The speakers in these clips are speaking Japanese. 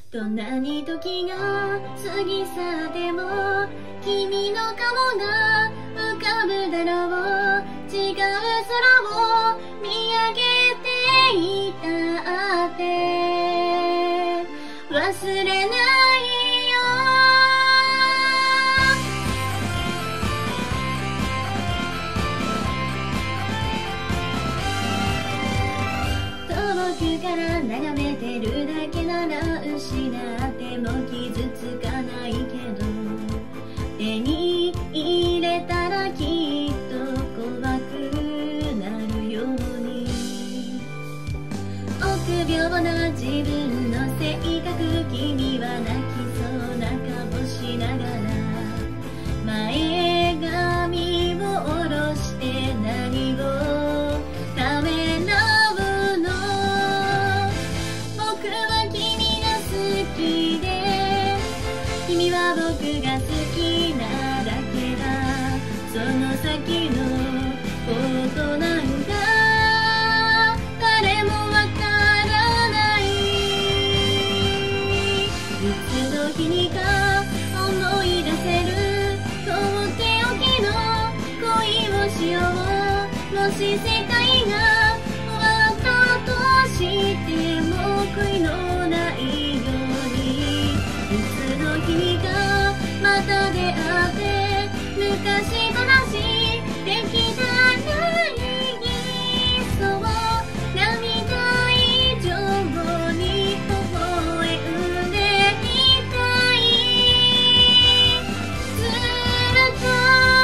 どんなに時が過ぎ去っても君の顔が浮かぶだろう。違う空を見上げていたって忘れないよ。遠くから眺めてるだけなら失っても傷つかないけど、手に入れたらきっと怖くなるように。臆病な自分の性格、君は泣きそうな顔しながら前髪を下ろして何をためらうの。僕は君が好きで君は僕が好きなだけだ。その先のことなんか誰もわからない。いつの日にか思い出せるとっておきの恋をしよう。もし世界が終わったとしても悔いのないように。いつの日にかまた出会って昔話できたらいい。そう涙以上に微笑んでいたい。ずっと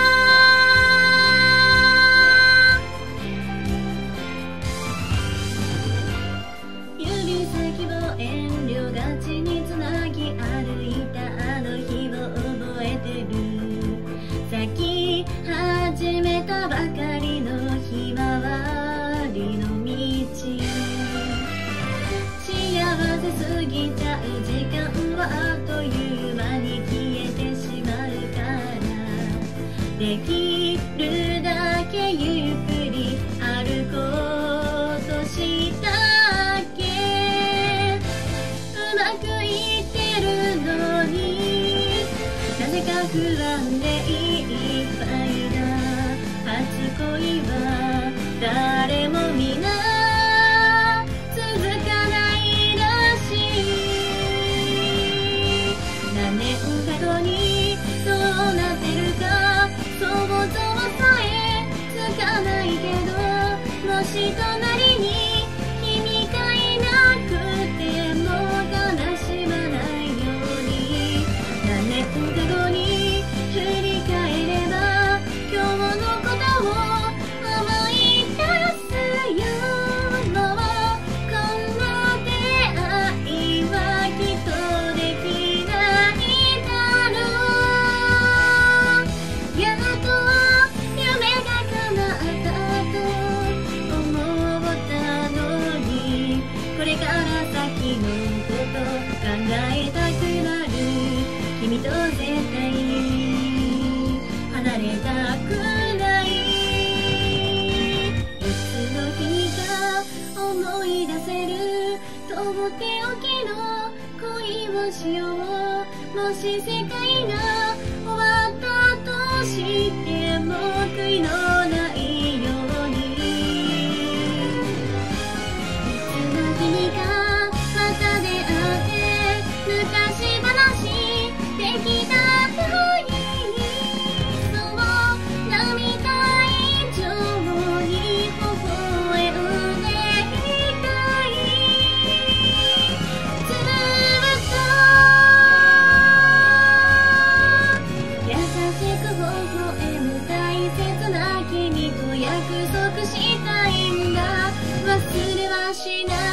指先を遠慮がちにつなぎ歩いたあの日を覚えてる。咲き始めたばかりのひまわりの道。幸せすぎちゃう時間はあっという間に消えてしまうから、できるだけゆっくり歩こうとしたっけ。うまくいってるのになぜか不安でいっぱいだ。初恋は誰も皆続かないらしい。何年か後にどうなってるか想像さえつかないけど、もし隣に君がいなくても悲しまないように。何年か後に振り返れば今日のことを思い出すよ。もうこんな出会いはきっとできないだろう。やっと夢が叶ったと思ったのに、これから先のこと考えたくなる。君と絶対離れたくない。いつの日にか思い出せるとっておきの恋をしよう。もし世界が終わったとしても悔いのないように。いつの日にかまた出会って昔話できたらいい。そう涙以上に微笑んでいたい。ずっと優しく微笑む大切な君と約束したいんだ。忘れはしない